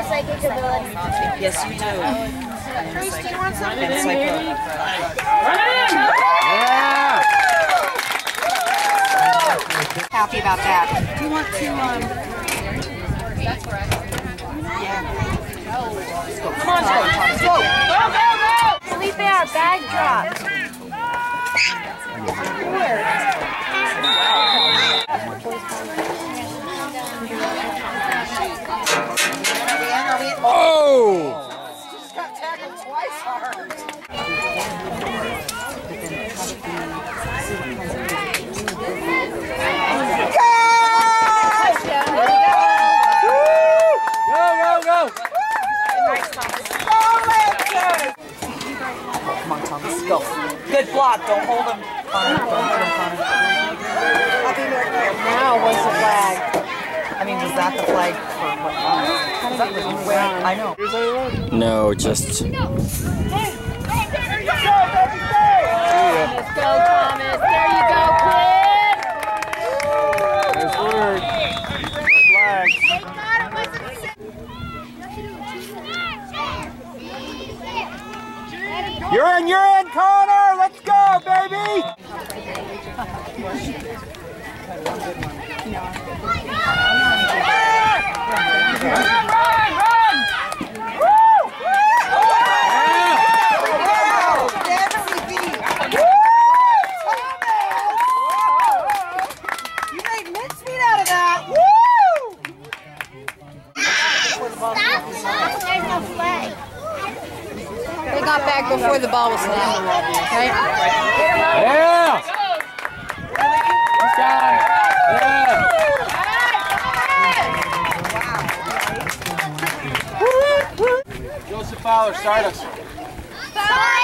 psychic ability. Yes, you do. Grace, do you want something? And psycho. Yeah! Happy about that. Do you want to, That's where I Yeah. Come on, let's go. Go! Felipe, our bag dropped. Oh! Just got tackled twice hard. Go! Come on, Thomas, go. Good block, don't hold him. Connor, don't hold him, Connor. Now, what's the flag? I mean, was that the flag for what? That was where, I know. No, just... Let's go, Thomas. There you go, kid. Nice work. Flag. You're in, Connor! Let's go, baby! You made mincemeat out of that! Woo! There's no flag. They got back before the ball was snapped, right? Yeah! Yeah! Joseph Fowler, start us. Fowler!